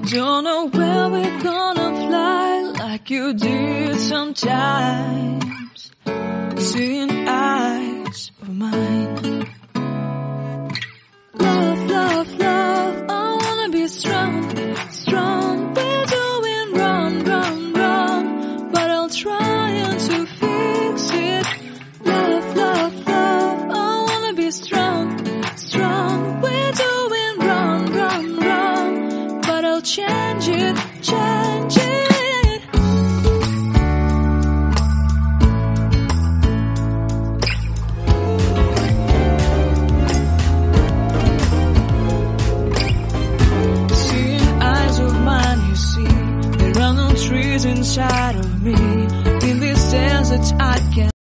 Don't know where we're gonna fly like you did sometimes. Seeing eyes of mine. Love, love, love, I wanna be strong, strong. We're doing wrong, wrong, wrong, but I'll try to fix it. Love, love, love, I wanna be strong, strong. We're doing wrong, wrong, wrong, but I'll change it, change it. Trees inside of me, in this desert I can